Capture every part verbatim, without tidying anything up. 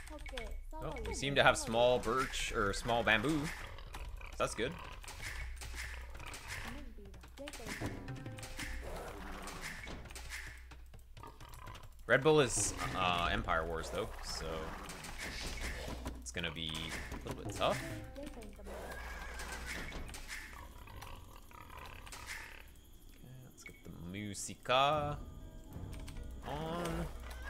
Oh, we seem to have small birch or small bamboo. That's good. Red Bull is uh, Empire Wars though, so it's gonna be a little bit tough. Okay, let's get the Musica on.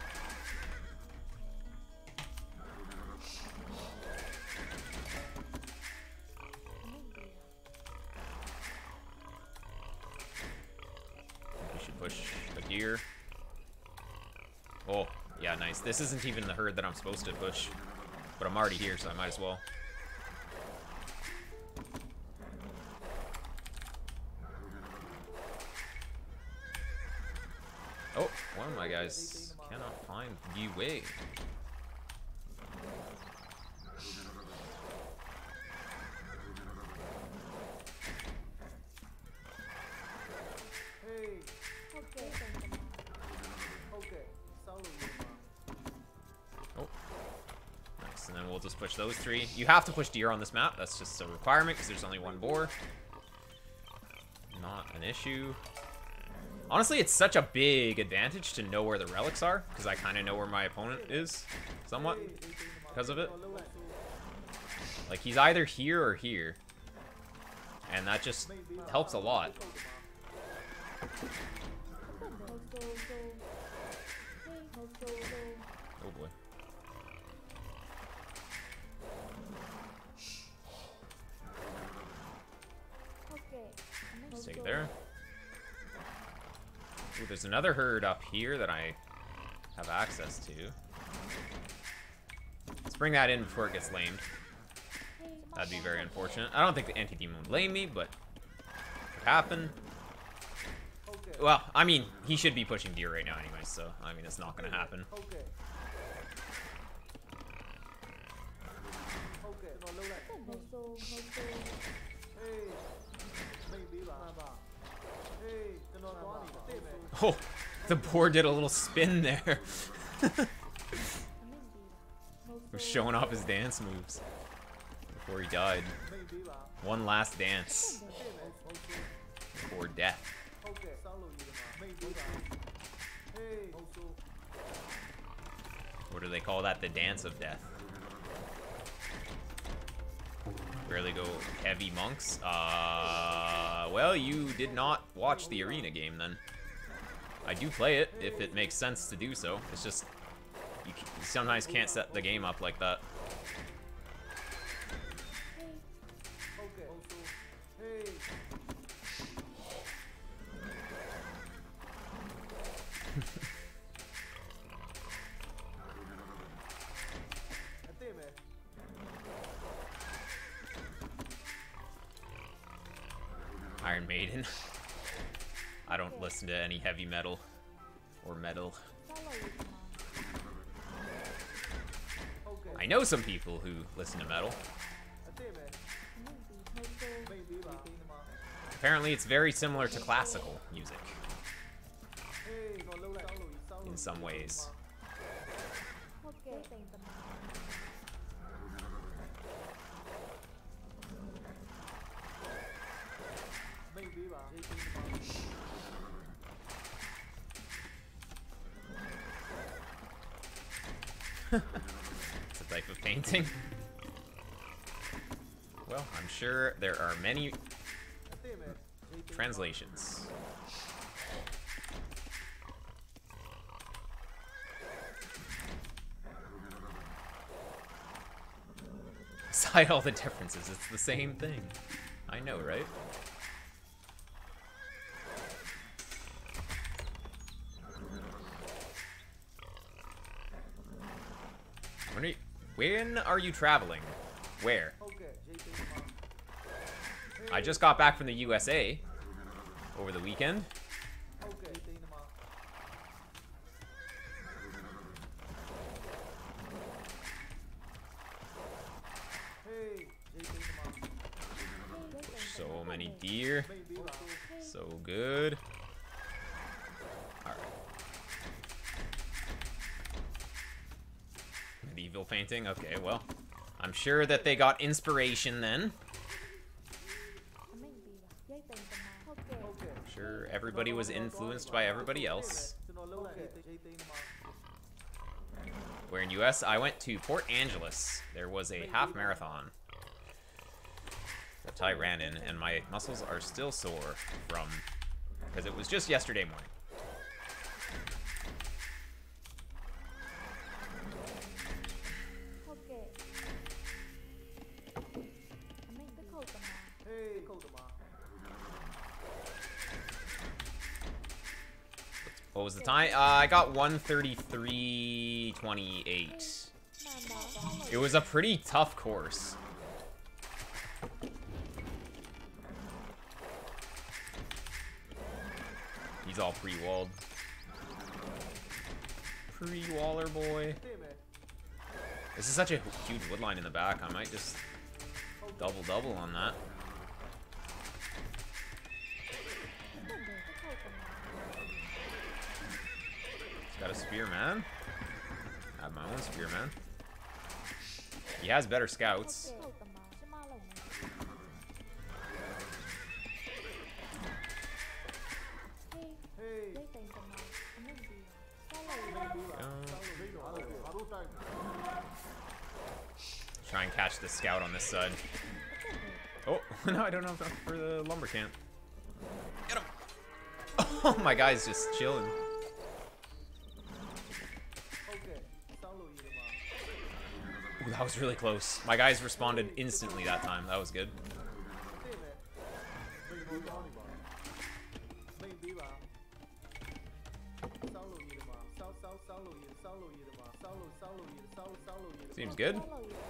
We should push a gear. Oh, yeah, nice. This isn't even the herd that I'm supposed to push, but I'm already here, so I might as well. Oh, one of my guys cannot find the way. Oh, nice. And then we'll just push those three. You have to push deer on this map. That's just a requirement because there's only one boar. Not an issue. Honestly, it's such a big advantage to know where the relics are, because I kind of know where my opponent is, somewhat, because of it. Like, he's either here or here, and that just helps a lot. Oh boy. Stay there. Ooh, there's another herd up here that I have access to. Let's bring that in before it gets lamed. That'd be very unfortunate. I don't think the anti-demon would lame me, but it could happen. Well, I mean, he should be pushing deer right now anyway, so, I mean, it's not going to happen. Oh, the boar did a little spin there. Was showing off his dance moves before he died. One last dance before death. What do they call that? The dance of death. Rarely go heavy monks. Uh, well, you did not watch the arena game then. I do play it if it makes sense to do so. It's just you sometimes can't set the game up like that. Iron Maiden. I don't listen to any heavy metal or metal. I know some people who listen to metal. Apparently it's very similar to classical music in some ways. It's a type of painting. Well, I'm sure there are many translations. Beside all the differences, it's the same thing. I know, right? When are you, when are you traveling? Where? I just got back from the U S A over the weekend. So many deer. So good. Alright. evil painting? Okay, well. I'm sure that they got inspiration then. I'm sure everybody was influenced by everybody else. Where in U S, I went to Port Angeles. There was a half marathon that I ran in, and my muscles are still sore from, because it was just yesterday morning. What was the time? Uh, I got one thirty-three twenty-eight. It was a pretty tough course. He's all pre-walled. Pre-waller boy. This is such a huge woodline in the back. I might just double-double on that. Got a spearman. I have my own spearman. He has better scouts. Try and catch the scout on this side. Oh, no, I don't know if that's for the lumber camp. Get him! Oh, my guy's just chilling. Ooh, that was really close. My guys responded instantly that time. That was good. Seems good.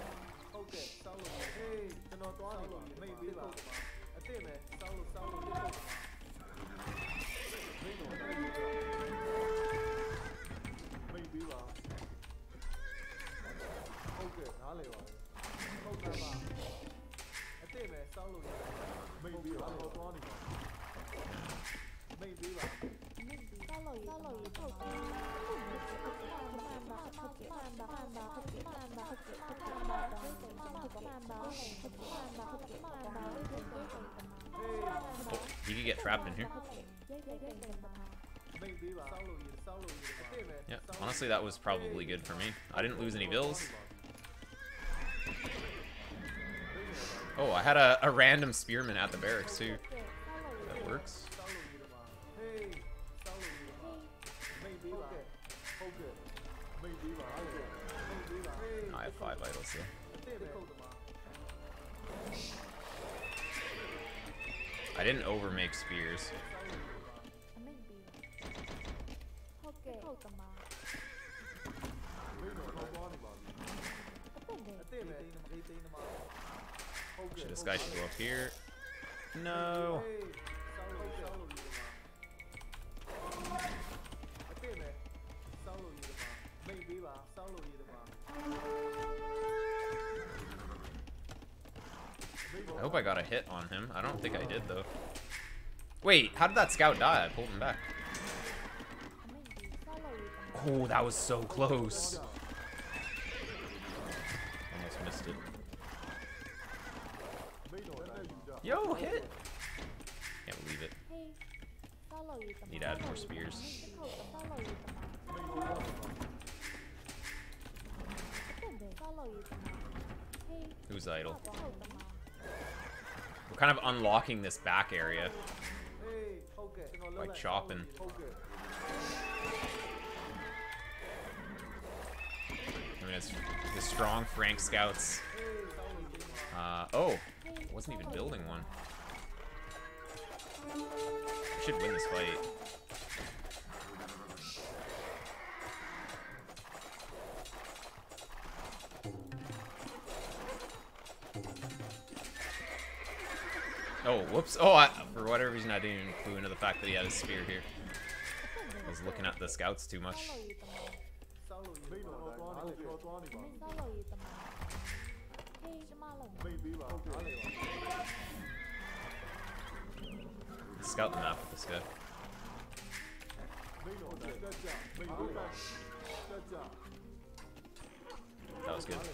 Oh, you could get trapped in here. Yeah, honestly, that was probably good for me. I didn't lose any bills. Oh, I had a, a random spearman at the barracks, too. That works. I have five idols, though. I didn't overmake spears. Should this guy should go up here. No. I hope I got a hit on him. I don't think I did, though. Wait, how did that scout die? I pulled him back. Oh, that was so close. Almost missed it. Yo, hit! Can't believe it. Need to add more spears. Who's idle? We're kind of unlocking this back area by chopping. I mean, it's the strong Frank scouts. Uh, oh, wasn't even building one. I should win this fight. Oh, whoops. Oh, I, for whatever reason, I didn't even clue into the fact that he had his spear here. I was looking at the scouts too much. Let's scout the map with this guy. That was good.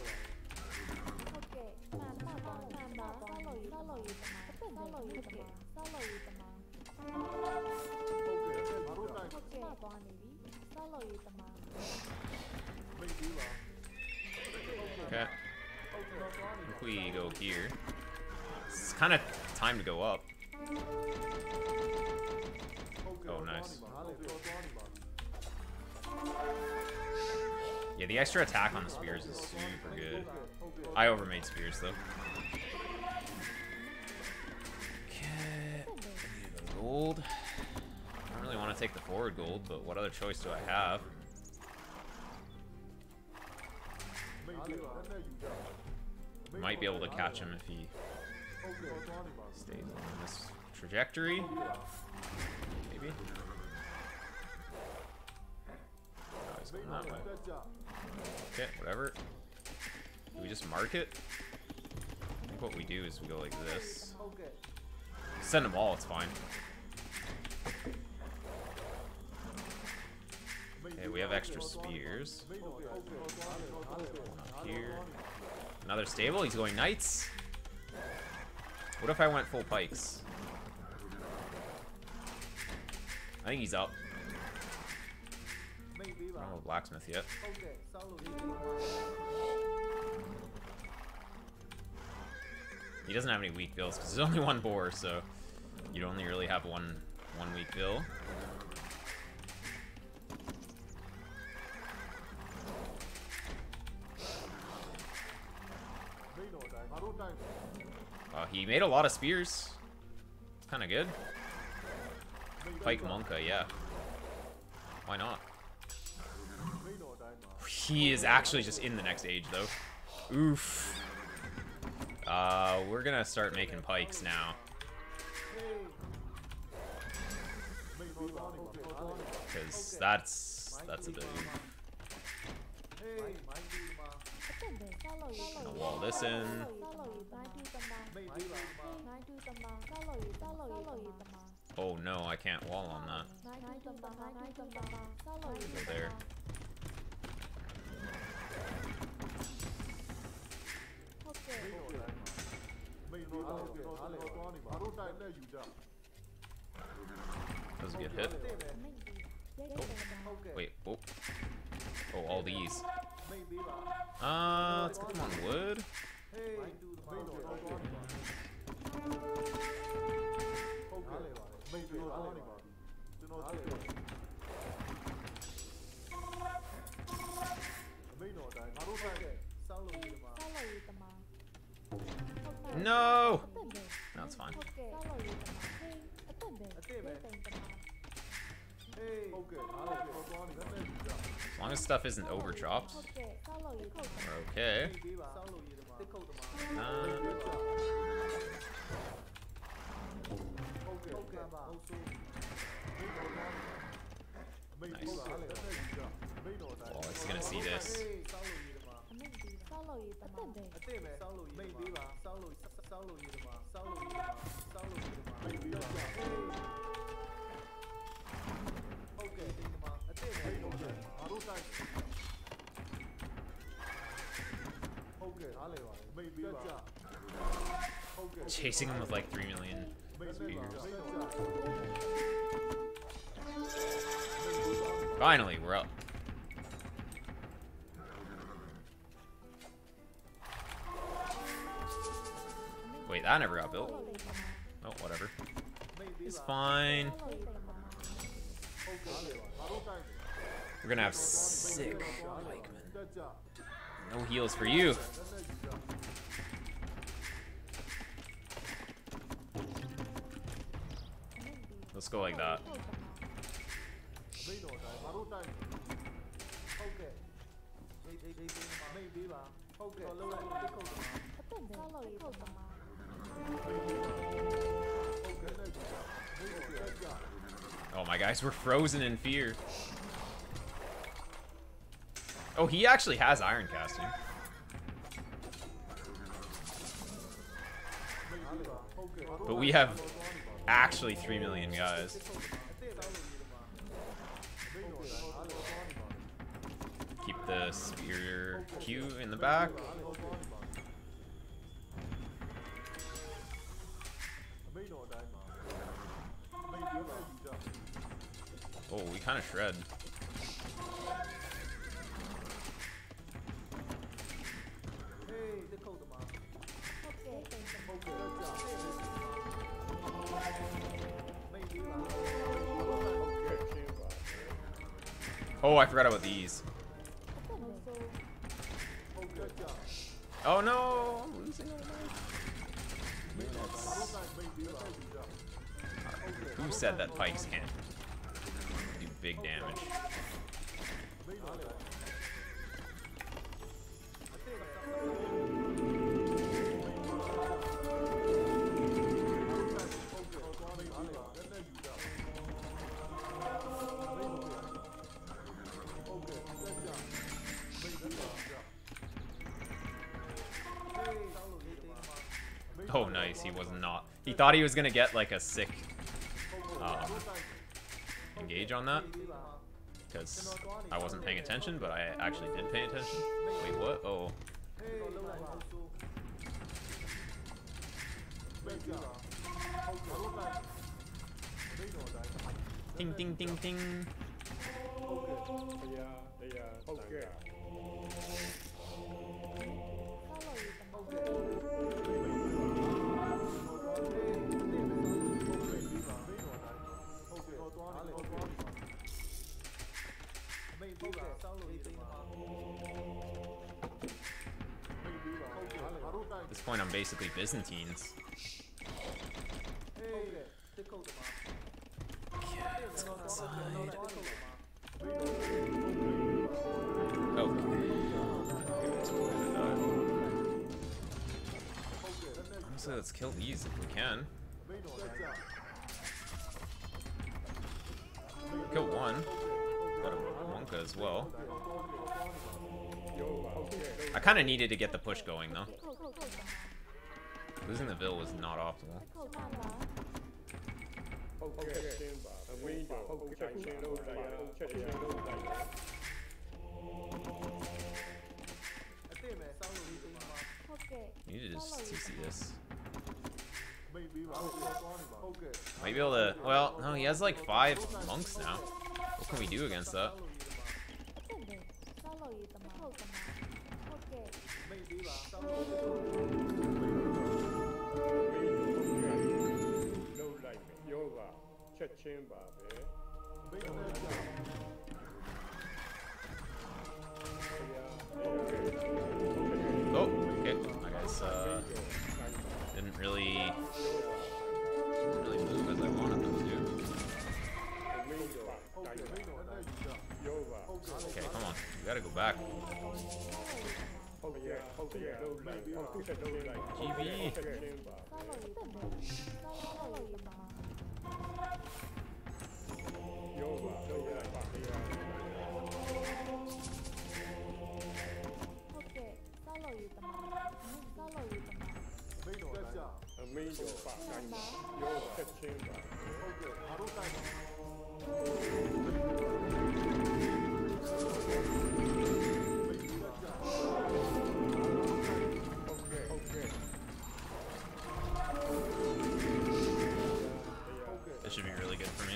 Okay. If we go here, it's kind of time to go up. Oh, nice. Yeah, the extra attack on the spears is super good. I overmade spears though. Okay. Gold. I don't really want to take the forward gold, but what other choice do I have? Might be able to catch him if he stays on this trajectory. Maybe. Oh, he's going that way. Okay, whatever. Do we just mark it? I think what we do is we go like this. Send them all, it's fine. Okay, we have extra spears. One up here. Another stable, he's going knights. What if I went full pikes? I think he's up. I don't know blacksmith yet. He doesn't have any weak bills because there's only one boar, so you'd only really have one one weak bill. Uh, he made a lot of spears. Kind of good. Pike Monka, yeah. Why not? He is actually just in the next age, though. Oof. Uh, we're gonna start making pikes now. Because that's, that's a bit oof. Gonna wall this in. Oh no, I can't wall on that. Go there. That was a good hit. Oh. Wait, oh. Oh, all these. Uh, let's get them on wood. No! That's fine. As long as stuff isn't over chopped, we're okay. Uh, nice. Well, he's gonna see this. Chasing him with like three million spears. Finally, we're up. Wait, that never got built. Oh, whatever. It's fine. We're gonna have sick pikemen. No heals for you. Let's go like that. Oh, my guys were frozen in fear. Oh, he actually has iron casting. But we have actually three million guys. Keep the spear Q in the back. Oh, we kind of shred. Oh, I forgot about these. Oh no, I'm losing all my. Who said that pikes can't do big damage? Oh, nice. He was not. He thought he was gonna get like a sick um, engage on that because I wasn't paying attention, but I actually did pay attention. Wait, what? Oh. Ding, ding, ding, ding. At this point, I'm basically Byzantines. Yeah, let's go inside. Oh. Honestly, let's kill these if we can. Kill one. Got a Wonka as well. I kind of needed to get the push going though. Losing the Vil was not optimal. You need to just C C this. Might be able to. Well, no, he has like five monks now. What can we do against that? Oh, okay. I guess uh, didn't really, didn't really move as I wanted them to. Okay, come on. We gotta go back. G V. This should be really good for me.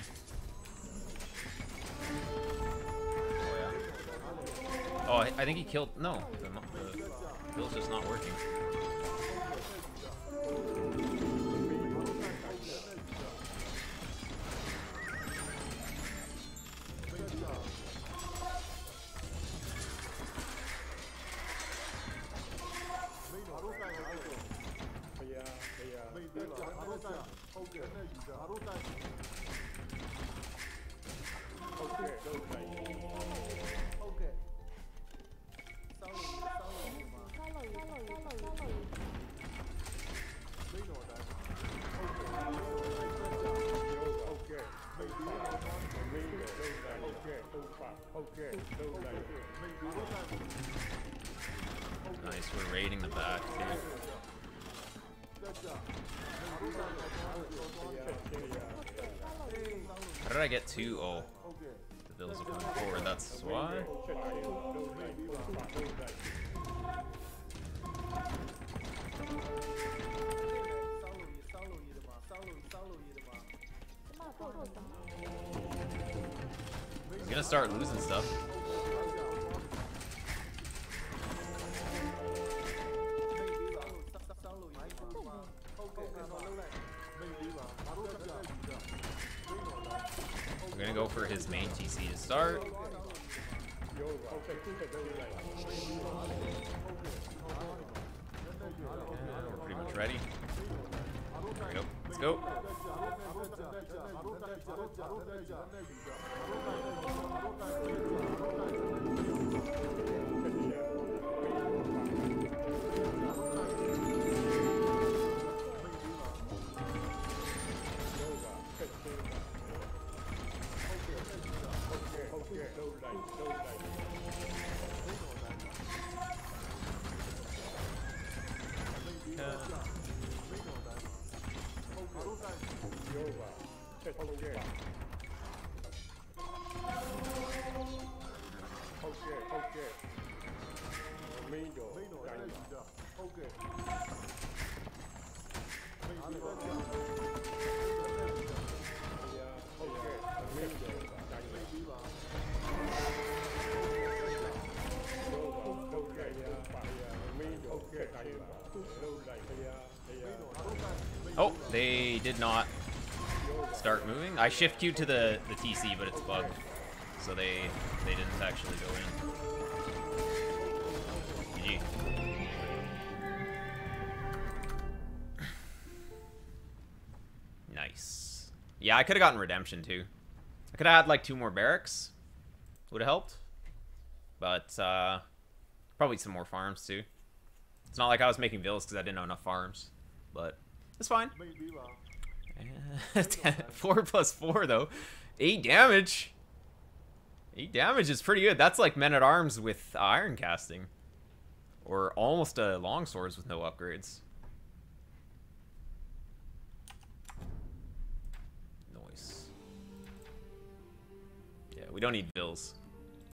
Oh yeah. Oh, I, I think he killed. No, the, the Vil's just not working. Nice, we're raiding the back, dude. How did I get two? Oh, the Vils are coming forward, that's why. start losing stuff. We're gonna go for his main T C to start. Yeah, we're pretty much ready. There we go. Let's go. Oh, they did not start moving. I shift Q to the the T C, but it's bugged, so they they didn't actually go in. G G. Nice. Yeah, I could have gotten redemption too. I could have had like two more barracks. Would have helped, but uh, probably some more farms too. It's not like I was making villas because I didn't know enough farms, but it's fine. Four plus four though, eight damage. Eight damage is pretty good. That's like men at arms with uh, iron casting, or almost a long swords with no upgrades. Nice. Yeah, we don't need vills.